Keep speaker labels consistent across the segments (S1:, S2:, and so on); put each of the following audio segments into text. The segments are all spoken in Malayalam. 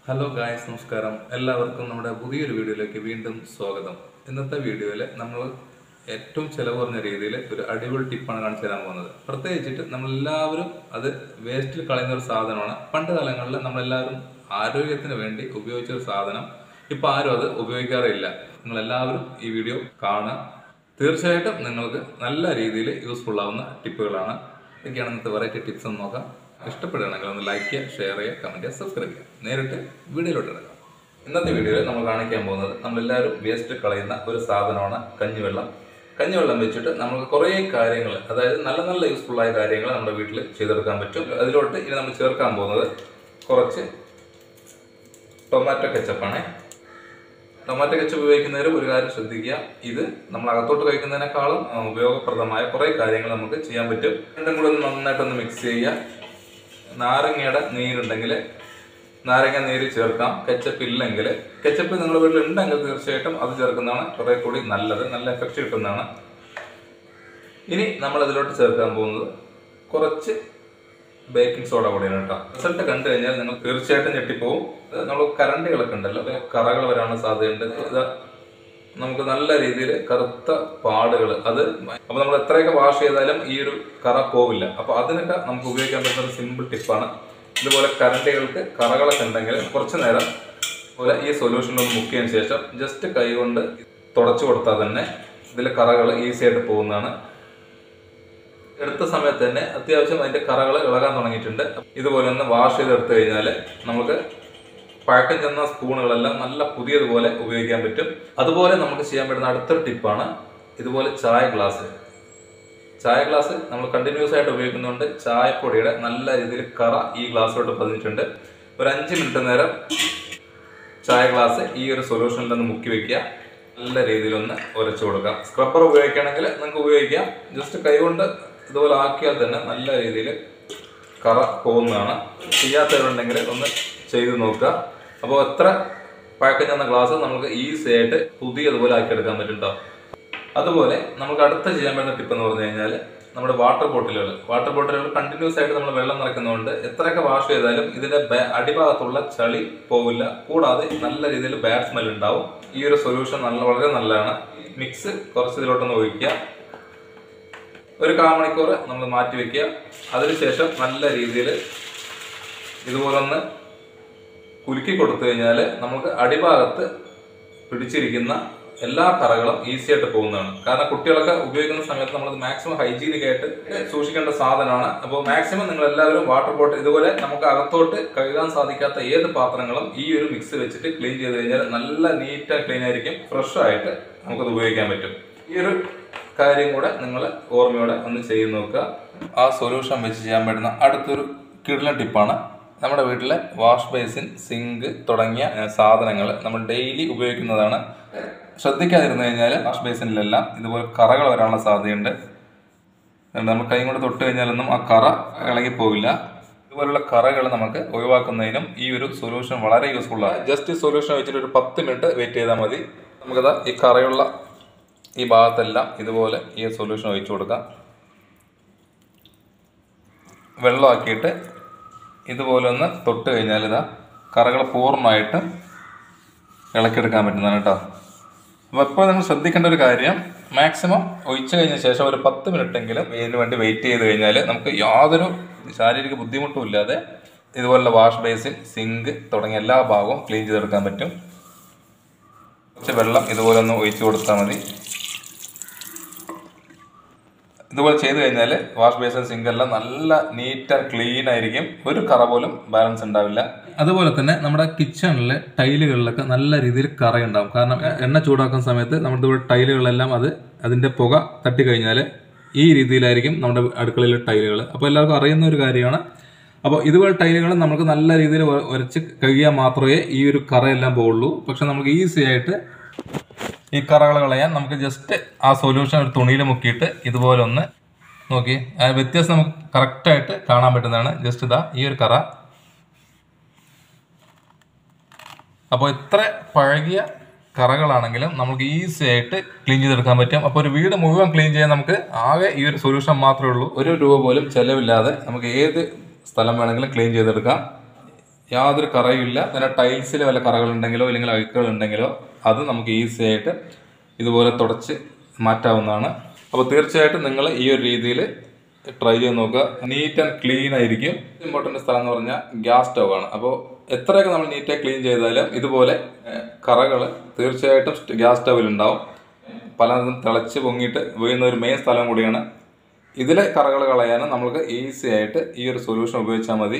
S1: ഹലോ ഗായ്സ്, നമസ്കാരം. എല്ലാവർക്കും നമ്മുടെ പുതിയൊരു വീഡിയോയിലേക്ക് വീണ്ടും സ്വാഗതം. ഇന്നത്തെ വീഡിയോയിൽ നമ്മൾ ഏറ്റവും ചിലവ് കുറഞ്ഞ രീതിയിൽ ഒരു അടിപൊളി ടിപ്പാണ് കാണിച്ചു തരാൻ പോകുന്നത്. പ്രത്യേകിച്ചിട്ട് നമ്മളെല്ലാവരും അത് വേസ്റ്റിൽ കളയുന്ന ഒരു സാധനമാണ്. പണ്ട് കാലങ്ങളിൽ നമ്മളെല്ലാവരും ആരോഗ്യത്തിന് വേണ്ടി ഉപയോഗിച്ച ഒരു സാധനം ഇപ്പോൾ ആരും അത് ഉപയോഗിക്കാറില്ല. നിങ്ങളെല്ലാവരും ഈ വീഡിയോ കാണുക. തീർച്ചയായിട്ടും നിങ്ങൾക്ക് നല്ല രീതിയിൽ യൂസ്ഫുൾ ആവുന്ന ടിപ്പുകളാണ്. ഇതൊക്കെയാണ് ഇന്നത്തെ വെറൈറ്റി ടിപ്സ് എന്ന് നോക്കാം. ഇഷ്ടപ്പെടുകയാണെങ്കിൽ ഒന്ന് ലൈക്ക് ചെയ്യുക, ഷെയർ ചെയ്യുക, കമൻറ്റ് ചെയ്യുക, സബ്സ്ക്രൈബ് ചെയ്യുക. നേരിട്ട് വീഡിയോയിലോട്ട് ഇറങ്ങാം. ഇന്നത്തെ വീഡിയോയിൽ നമ്മൾ കാണിക്കാൻ പോകുന്നത് നമ്മളെല്ലാവരും വേസ്റ്റ് കളയുന്ന ഒരു സാധനമാണ് കഞ്ഞിവെള്ളം. കഞ്ഞിവെള്ളം വെച്ചിട്ട് നമുക്ക് കുറേ കാര്യങ്ങൾ, അതായത് നല്ല നല്ല യൂസ്ഫുൾ ആയ കാര്യങ്ങൾ നമ്മുടെ വീട്ടിൽ ചെയ്തെടുക്കാൻ പറ്റും. അതിലോട്ട് ഇനി നമ്മൾ ചേർക്കാൻ പോകുന്നത് കുറച്ച് ടൊമാറ്റോ കെച്ചപ്പാണ്. ടൊമാറ്റോ കെച്ചപ്പ് ഉപയോഗിക്കുന്നവരും ഒരു കാര്യം ശ്രദ്ധിക്കുക, ഇത് നമ്മൾ അകത്തോട്ട് കഴിക്കുന്നതിനേക്കാളും ഉപയോഗപ്രദമായ കുറേ കാര്യങ്ങൾ നമുക്ക് ചെയ്യാൻ പറ്റും. രണ്ടും കൂടെ ഒന്ന് നന്നായിട്ടൊന്ന് മിക്സ് ചെയ്യുക. നാരങ്ങയുടെ നീരുണ്ടെങ്കിൽ നാരങ്ങ നീര് ചേർക്കാം. കെച്ചപ്പ് ഇല്ലെങ്കിൽ, കെച്ചപ്പ് നിങ്ങളുടെ വീട്ടിൽ ഉണ്ടെങ്കിൽ തീർച്ചയായിട്ടും അത് ചേർക്കുന്നതാണ് കുറെ കൂടി നല്ലത്, നല്ല എഫക്റ്റ് കിട്ടുന്നതാണ്. ഇനി നമ്മൾ ഇതിലോട്ട് ചേർക്കാൻ പോകുന്നത് കുറച്ച് ബേക്കിംഗ് സോഡ കൂടിയാണ് കേട്ടോ. റിസൾട്ട് കണ്ടു കഴിഞ്ഞാൽ നിങ്ങൾ തീർച്ചയായിട്ടും ഞെട്ടിപ്പോവും. നമ്മൾ കരണ്ടികളൊക്കെ ഉണ്ടല്ലോ, കറകൾ വരാനുള്ള സാധ്യതയുണ്ട്. ഇത് നമുക്ക് നല്ല രീതിയിൽ കറുത്ത പാടുകൾ, അത് അപ്പോൾ നമ്മൾ എത്രയൊക്കെ വാഷ് ചെയ്താലും ഈ ഒരു കറ പോവില്ല. അപ്പോൾ അതിനൊക്കെ നമുക്ക് ഉപയോഗിക്കാൻ പറ്റുന്ന ഒരു സിമ്പിൾ ടിപ്പാണ്. ഇതുപോലെ കരണ്ടികൾക്ക് കറകളൊക്കെ ഉണ്ടെങ്കിൽ കുറച്ച് നേരം പോലെ ഈ സൊല്യൂഷനിലൊന്ന് മുക്കിയതിന് ശേഷം ജസ്റ്റ് കൈ കൊണ്ട് തുടച്ചു കൊടുത്താൽ തന്നെ ഇതിലെ കറകൾ ഈസി ആയിട്ട് പോകുന്നതാണ്. എടുത്ത സമയത്ത് തന്നെ അത്യാവശ്യം അതിൻ്റെ കറകൾ ഇളകാൻ തുടങ്ങിയിട്ടുണ്ട്. ഇതുപോലെ ഒന്ന് വാഷ് ചെയ്തെടുത്തു കഴിഞ്ഞാൽ നമുക്ക് പഴക്കം ചെന്ന സ്പൂണുകളെല്ലാം നല്ല പുതിയതുപോലെ ഉപയോഗിക്കാൻ പറ്റും. അതുപോലെ നമുക്ക് ചെയ്യാൻ പറ്റുന്ന അടുത്തൊരു ടിപ്പാണ് ഇതുപോലെ ചായ ഗ്ലാസ് നമ്മൾ കണ്ടിന്യൂസ് ആയിട്ട് ഉപയോഗിക്കുന്നുണ്ട്. ചായപ്പൊടിയുടെ നല്ല രീതിയിൽ കറ ഈ ഗ്ലാസ്സിലോട്ട് പതിഞ്ഞിട്ടുണ്ട്. ഒരു 5 മിനിറ്റ് നേരം ചായ ഗ്ലാസ് ഈ ഒരു സൊല്യൂഷനിൽ നിന്ന് മുക്കി വെക്കുക. നല്ല രീതിയിലൊന്ന് ഉരച്ചു കൊടുക്കാം. സ്ക്രബ്ബർ ഉപയോഗിക്കുകയാണെങ്കിൽ നിങ്ങൾക്ക് ഉപയോഗിക്കാം. ജസ്റ്റ് കൈകൊണ്ട് ഇതുപോലെ ആക്കിയാൽ തന്നെ നല്ല രീതിയിൽ കറ പോകുന്നതാണ്. ചെയ്യാത്തവരുണ്ടെങ്കിൽ ഒന്ന് ചെയ്ത് നോക്കുക. അപ്പോൾ എത്ര പഴക്കം ചെന്ന ഗ്ലാസ് നമുക്ക് ഈസി ആയിട്ട് പുതിയതുപോലെ ആക്കിയെടുക്കാൻ പറ്റും കേട്ടോ. അതുപോലെ നമുക്ക് അടുത്ത ചെയ്യാൻ പറ്റുന്ന ടിപ്പ് എന്ന് പറഞ്ഞു കഴിഞ്ഞാൽ നമ്മുടെ വാട്ടർ ബോട്ടിലുകൾ കണ്ടിന്യൂസ് ആയിട്ട് നമ്മൾ വെള്ളം നിറയ്ക്കുന്നതുകൊണ്ട് എത്രയൊക്കെ വാഷ് ചെയ്താലും ഇതിന്റെ അടിഭാഗത്തുള്ള ചളി പോവില്ല. കൂടാതെ നല്ല രീതിയിൽ ബാഡ് സ്മെൽ ഉണ്ടാവും. ഈ ഒരു സൊല്യൂഷൻ വളരെ നല്ലതാണ്. മിക്സ് കുറച്ച് ഇതിലോട്ടൊന്ന് ഒഴിക്കുക. ഒരു 1/4 മണിക്കൂർ നമ്മൾ മാറ്റി വെക്കുക. അതിനുശേഷം നല്ല രീതിയിൽ ഇതുപോലെ ഒന്ന് കുലുക്കി കൊടുത്തു കഴിഞ്ഞാൽ നമുക്ക് അടിഭാഗത്ത് പിടിച്ചിരിക്കുന്ന എല്ലാ കറകളും ഈസി ആയിട്ട് പോകുന്നതാണ്. കാരണം കുട്ടികളൊക്കെ ഉപയോഗിക്കുന്ന സമയത്ത് നമ്മൾ മാക്സിമം ഹൈജീനിക് ആയിട്ട് സൂക്ഷിക്കേണ്ട സാധനമാണ്. അപ്പോൾ മാക്സിമം നിങ്ങൾ എല്ലാവരും വാട്ടർ ബോട്ടിൽ ഇതുപോലെ നമുക്ക് അകത്തോട്ട് കഴുകാൻ സാധിക്കാത്ത ഏത് പാത്രങ്ങളും ഈ ഒരു മിക്സ് വെച്ചിട്ട് ക്ലീൻ ചെയ്ത് കഴിഞ്ഞാൽ നല്ല നീറ്റ് ക്ലീൻ ആയിരിക്കും. ഫ്രഷ് ആയിട്ട് നമുക്കത് ഉപയോഗിക്കാൻ പറ്റും. ഈ ഒരു കാര്യം കൂടെ നിങ്ങൾ ഓർമ്മയോടെ ഒന്ന് ചെയ്ത് നോക്കുക. ആ സൊല്യൂഷൻ വെച്ച് ചെയ്യാൻ പറ്റുന്ന അടുത്തൊരു കിടിലൻ ടിപ്പാണ് നമ്മുടെ വീട്ടിലെ വാഷ് ബേസിൻ, സിങ്ക് തുടങ്ങിയ സാധനങ്ങൾ നമ്മൾ ഡെയിലി ഉപയോഗിക്കുന്നതാണ്. ശ്രദ്ധിക്കാതിരുന്നു കഴിഞ്ഞാൽ വാഷ് ബേസിനിലെല്ലാം ഇതുപോലെ കറകൾ വരാനുള്ള സാധ്യതയുണ്ട്. നമ്മൾ കൈ കൊണ്ട് തൊട്ട് കഴിഞ്ഞാലൊന്നും ആ കറ ഇളകിപ്പോവില്ല. ഇതുപോലുള്ള കറകൾ നമുക്ക് ഒഴിവാക്കുന്നതിനും ഈ ഒരു സൊല്യൂഷൻ വളരെ യൂസ്ഫുൾ ആണ്. ജസ്റ്റ് ഈ സൊല്യൂഷൻ വെച്ചിട്ട് ഒരു 10 മിനിറ്റ് വെയിറ്റ് ചെയ്താൽ മതി. നമുക്കത് ഈ കറയുള്ള ഈ ഭാഗത്തെല്ലാം ഇതുപോലെ ഈ സൊല്യൂഷൻ ഒഴിച്ചു കൊടുക്കാം. വെള്ളമാക്കിയിട്ട് ഇതുപോലെ ഒന്ന് തൊട്ട് കഴിഞ്ഞാൽ ഇതാ കറകൾ പൂർണ്ണമായിട്ട് ഇളക്കിയെടുക്കാൻ പറ്റുന്നതാണ് കേട്ടോ. അപ്പോൾ ഇപ്പോൾ നിങ്ങൾ ശ്രദ്ധിക്കേണ്ട ഒരു കാര്യം, മാക്സിമം ഒഴിച്ചു കഴിഞ്ഞ ശേഷം ഒരു 10 മിനിറ്റെങ്കിലും ഇതിന് വേണ്ടി വെയിറ്റ് ചെയ്ത് കഴിഞ്ഞാൽ നമുക്ക് യാതൊരു ശാരീരിക ബുദ്ധിമുട്ടും ഇല്ലാതെ ഇതുപോലുള്ള വാഷ് ബേസിൻ, സിങ്ക് തുടങ്ങിയ എല്ലാ ഭാഗവും ക്ലീൻ ചെയ്തെടുക്കാൻ പറ്റും. കുറച്ച് വെള്ളം ഇതുപോലെ ഒന്ന് ഒഴിച്ചു കൊടുത്താൽ മതി. ഇതുപോലെ ചെയ്ത് കഴിഞ്ഞാൽ വാഷ് ബേസിൻ, സിങ്ക് എല്ലാം നല്ല നീറ്റ് ആൻഡ് ക്ലീൻ ആയിരിക്കും. ഒരു കറ പോലും ബാലൻസ് ഉണ്ടാവില്ല. അതുപോലെ തന്നെ നമ്മുടെ കിച്ചണിലെ ടൈലുകളിലൊക്കെ നല്ല രീതിയിൽ കറയുണ്ടാവും. കാരണം എണ്ണ ചൂടാക്കുന്ന സമയത്ത് നമ്മുടെ ടൈലുകളെല്ലാം അതിന്റെ പുക തട്ടിക്കഴിഞ്ഞാൽ ഈ രീതിയിലായിരിക്കും നമ്മുടെ അടുക്കളയിലെ ടൈലുകൾ. അപ്പോൾ എല്ലാവർക്കും അറിയുന്ന ഒരു കാര്യമാണ്. അപ്പോൾ ഇതുപോലെ ടൈലുകൾ നമുക്ക് നല്ല രീതിയിൽ ഉരച്ച് കഴുകിയാൽ മാത്രമേ ഈ ഒരു കറയെല്ലാം പോവുള്ളൂ. പക്ഷെ നമുക്ക് ഈസി ആയിട്ട് ഈ കറകൾ കളയാൻ നമുക്ക് ജസ്റ്റ് ആ സൊല്യൂഷൻ ഒരു തുണിയിൽ മുക്കിയിട്ട് ഇതുപോലെ ഒന്ന് നോക്കി ആ വ്യത്യാസം നമുക്ക് കറക്റ്റായിട്ട് കാണാൻ പറ്റുന്നതാണ്. ജസ്റ്റ് ഇതാ ഈ ഒരു കറ. അപ്പോൾ എത്ര പഴകിയ കറകളാണെങ്കിലും നമുക്ക് ഈസി ആയിട്ട് ക്ലീൻ ചെയ്തെടുക്കാൻ പറ്റും. അപ്പോൾ ഒരു വീട് മുഴുവൻ ക്ലീൻ ചെയ്യാൻ നമുക്ക് ആകെ ഈ ഒരു സൊല്യൂഷൻ മാത്രമേ ഉള്ളൂ. 1 രൂപ പോലും ചിലവില്ലാതെ നമുക്ക് ഏത് സ്ഥലം വേണമെങ്കിലും ക്ലീൻ ചെയ്തെടുക്കാം. യാതൊരു കറയുമില്ല. പിന്നെ ടൈൽസിൽ വല്ല കറകളുണ്ടെങ്കിലോ അല്ലെങ്കിൽ അഴുക്കുകൾ ഉണ്ടെങ്കിലോ അത് നമുക്ക് ഈസി ആയിട്ട് ഇതുപോലെ തുടച്ച് മാറ്റാവുന്നതാണ്. അപ്പോൾ തീർച്ചയായിട്ടും നിങ്ങൾ ഈ ഒരു രീതിയിൽ ട്രൈ ചെയ്ത് നോക്കുക. നീറ്റ് ആൻഡ് ക്ലീൻ ആയിരിക്കും. ഇമ്പോർട്ടൻ്റ് സ്ഥലം എന്ന് പറഞ്ഞാൽ ഗ്യാസ് സ്റ്റവ് ആണ്. അപ്പോൾ എത്രയൊക്കെ നമ്മൾ നീറ്റായി ക്ലീൻ ചെയ്താലും ഇതുപോലെ കറകൾ തീർച്ചയായിട്ടും ഗ്യാസ് സ്റ്റവിൽ ഉണ്ടാവും. പലതും തിളച്ച് പൊങ്ങിയിട്ട് വീഴുന്ന ഒരു മെയിൻ സ്ഥലം കൂടിയാണ്. ഇതിലെ കറകൾ കളയാനും നമുക്ക് ഈസി ആയിട്ട് ഈ ഒരു സൊല്യൂഷൻ ഉപയോഗിച്ചാൽ മതി.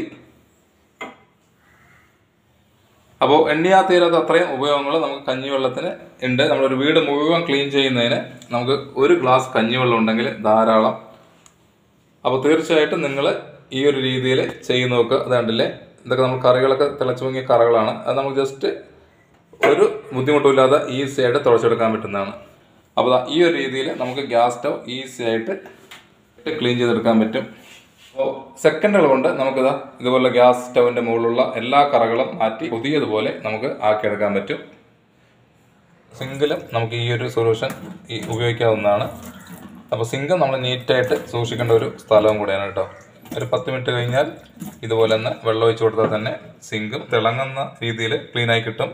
S1: അപ്പോൾ എണ്ണിയാ തീരാത്ത അത്രയും ഉപയോഗങ്ങൾ നമുക്ക് കഞ്ഞിവെള്ളത്തിന് ഉണ്ട്. നമ്മളൊരു വീട് മുഴുവൻ ക്ലീൻ ചെയ്യുന്നതിന് നമുക്ക് ഒരു ഗ്ലാസ് കഞ്ഞിവെള്ളം ഉണ്ടെങ്കിൽ ധാരാളം. അപ്പോൾ തീർച്ചയായിട്ടും നിങ്ങൾ ഈ ഒരു രീതിയിൽ ചെയ്ത് നോക്കുക. അതുകൊണ്ടല്ലേ ഇതൊക്കെ നമ്മൾ കറികളൊക്കെ തിളച്ചു പൊങ്ങിയ കറകളാണ്. അത് നമുക്ക് ജസ്റ്റ് ഒരു ബുദ്ധിമുട്ടുമില്ലാതെ ഈസി ആയിട്ട് തുളച്ചെടുക്കാൻ പറ്റുന്നതാണ്. അപ്പോൾ ഈ ഒരു രീതിയിൽ നമുക്ക് ഗ്യാസ് സ്റ്റവ് ഈസി ആയിട്ട് ക്ലീൻ ചെയ്തെടുക്കാൻ പറ്റും. അപ്പോൾ സെക്കൻഡുകൾ കൊണ്ട് നമുക്കിതാ ഇതുപോലെ ഗ്യാസ് സ്റ്റവിൻ്റെ മുകളിലുള്ള എല്ലാ കറകളും മാറ്റി പുതിയതുപോലെ നമുക്ക് ആക്കിയെടുക്കാൻ പറ്റും. സിങ്കിലും നമുക്ക് ഈ ഒരു സൊല്യൂഷൻ ഉപയോഗിക്കാവുന്നതാണ്. അപ്പോൾ സിങ്ക് നമ്മൾ നീറ്റായിട്ട് സൂക്ഷിക്കേണ്ട ഒരു സ്ഥലവും കൂടെയാണ് കേട്ടോ. ഒരു 10 മിനിറ്റ് കഴിഞ്ഞാൽ ഇതുപോലെ തന്നെ വെള്ളം ഒഴിച്ച് കൊടുത്താൽ തന്നെ സിങ്കും തിളങ്ങുന്ന രീതിയിൽ ക്ലീനായി കിട്ടും.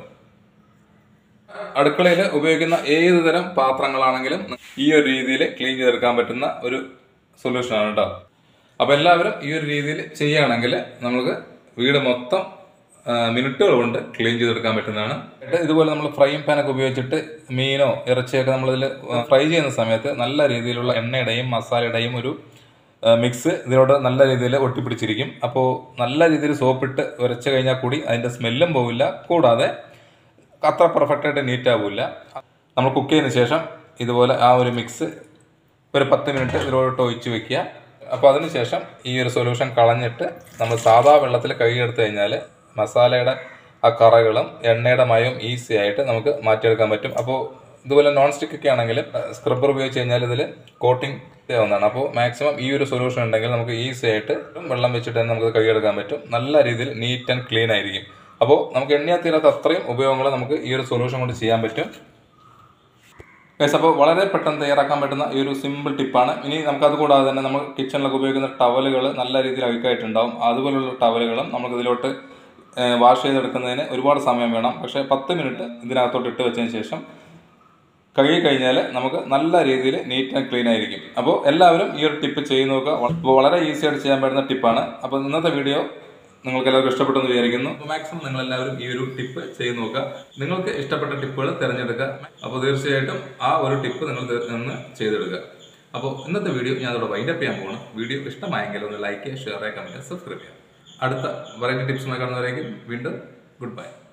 S1: അടുക്കളയിൽ ഉപയോഗിക്കുന്ന ഏത് തരം പാത്രങ്ങളാണെങ്കിലും ഈ ഒരു രീതിയിൽ ക്ലീൻ ചെയ്തെടുക്കാൻ പറ്റുന്ന ഒരു സൊല്യൂഷനാണ് കേട്ടോ. അപ്പോൾ എല്ലാവരും ഈ ഒരു രീതിയിൽ ചെയ്യുകയാണെങ്കിൽ നമുക്ക് വീട് മൊത്തം മിനിറ്റുകൾ കൊണ്ട് ക്ലീൻ ചെയ്തെടുക്കാൻ പറ്റുന്നതാണ്. ഇതുപോലെ നമ്മൾ ഫ്രൈയിങ് പാനൊക്കെ ഉപയോഗിച്ചിട്ട് മീനോ ഇറച്ചിയൊക്കെ നമ്മളിതിൽ ഫ്രൈ ചെയ്യുന്ന സമയത്ത് നല്ല രീതിയിലുള്ള എണ്ണയുടെയും മസാലയുടെയും ഒരു മിക്സ് ഇതിലോട്ട് നല്ല രീതിയിൽ ഒട്ടിപ്പിടിച്ചിരിക്കും. അപ്പോൾ നല്ല രീതിയിൽ സോപ്പിട്ട് ഉരച്ച് കഴിഞ്ഞാൽ കൂടി അതിൻ്റെ സ്മെല്ലും പോവില്ല, കൂടാതെ അത്ര പെർഫെക്റ്റായിട്ട് നീറ്റ് ആവില്ല. നമ്മൾ കുക്ക് ചെയ്യുന്നതിന് ശേഷം ഇതുപോലെ ആ ഒരു മിക്സ് ഒരു 10 മിനിറ്റ് ഇതിലോട്ട് ഒഴിച്ച് വെക്കുക. അപ്പോൾ അതിനുശേഷം ഈ ഒരു സൊല്യൂഷൻ കളഞ്ഞിട്ട് നമ്മൾ സാധാ വെള്ളത്തിൽ കഴുകിയെടുത്ത് കഴിഞ്ഞാൽ മസാലയുടെ ആ കറകളും എണ്ണയുടെ മയവും ഈസി ആയിട്ട് നമുക്ക് മാറ്റിയെടുക്കാൻ പറ്റും. അപ്പോൾ ഇതുപോലെ നോൺ സ്റ്റിക്ക് ഒക്കെ ആണെങ്കിൽ സ്ക്രബ്ബർ ഉപയോഗിച്ച് കഴിഞ്ഞാൽ ഇതിൽ കോട്ടിങ് ചെയ്യാവുന്നതാണ്. അപ്പോൾ മാക്സിമം ഈ ഒരു സൊല്യൂഷൻ ഉണ്ടെങ്കിൽ നമുക്ക് ഈസി ആയിട്ട് വെള്ളം വെച്ചിട്ട് തന്നെ നമുക്ക് കഴുകിയെടുക്കാൻ പറ്റും. നല്ല രീതിയിൽ നീറ്റ് ആൻഡ് ക്ലീൻ ആയിരിക്കും. അപ്പോൾ നമുക്ക് എണ്ണയാ തീരാത്ത അത്രയും ഉപയോഗങ്ങൾ നമുക്ക് ഈ ഒരു സൊല്യൂഷൻ കൊണ്ട് ചെയ്യാൻ പറ്റും. അപ്പോൾ വളരെ പെട്ടെന്ന് തയ്യാറാക്കാൻ പറ്റുന്ന ഈ ഒരു സിമ്പിൾ ടിപ്പാണ്. ഇനി നമുക്കത് കൂടാതെ തന്നെ നമ്മൾ കിച്ചണിലൊക്കെ ഉപയോഗിക്കുന്ന ടവലുകൾ നല്ല രീതിയിൽ അഴുക്കായിട്ടുണ്ടാവും. അതുപോലുള്ള ടവലുകളും നമുക്കിതിലോട്ട് വാഷ് ചെയ്തെടുക്കുന്നതിന് ഒരുപാട് സമയം വേണം. പക്ഷേ 10 മിനിറ്റ് ഇതിനകത്തോട്ട് ഇട്ട് വെച്ചതിന് ശേഷം കഴുകി കഴിഞ്ഞാൽ നമുക്ക് നല്ല രീതിയിൽ നീറ്റ് ആൻഡ് ക്ലീൻ ആയിരിക്കും. അപ്പോൾ എല്ലാവരും ഈ ഒരു ടിപ്പ് ചെയ്ത് നോക്കുക. അപ്പോൾ വളരെ ഈസി ആയിട്ട് ചെയ്യാൻ പറ്റുന്ന ടിപ്പാണ്. അപ്പോൾ ഇന്നത്തെ വീഡിയോ നിങ്ങൾക്ക് എല്ലാവർക്കും ഇഷ്ടപ്പെട്ടെന്ന് വിചാരിക്കുന്നു. അപ്പോൾ മാക്സിമം നിങ്ങളെല്ലാവരും ഈ ഒരു ടിപ്പ് ചെയ്ത് നോക്കുക. നിങ്ങൾക്ക് ഇഷ്ടപ്പെട്ട ടിപ്പുകൾ തിരഞ്ഞെടുക്കുക. അപ്പോൾ തീർച്ചയായിട്ടും ആ ഒരു ടിപ്പ് നിങ്ങൾ നിന്ന് ചെയ്തെടുക്കുക. അപ്പോൾ ഇന്നത്തെ വീഡിയോ ഞാൻ അതോടെ വൈൻഡപ്പ് ചെയ്യാൻ പോകണം. വീഡിയോ ഇഷ്ടമായെങ്കിൽ ഒന്ന് ലൈക്ക് ചെയ്യുക, ഷെയർ ചെയ്യുക, കമൻറ്റ് ചെയ്യുക, സബ്സ്ക്രൈബ് ചെയ്യുക. അടുത്ത വെറൈറ്റി ടിപ്സുമായി കാണുന്നവരേക്കും വീണ്ടും ഗുഡ് ബൈ.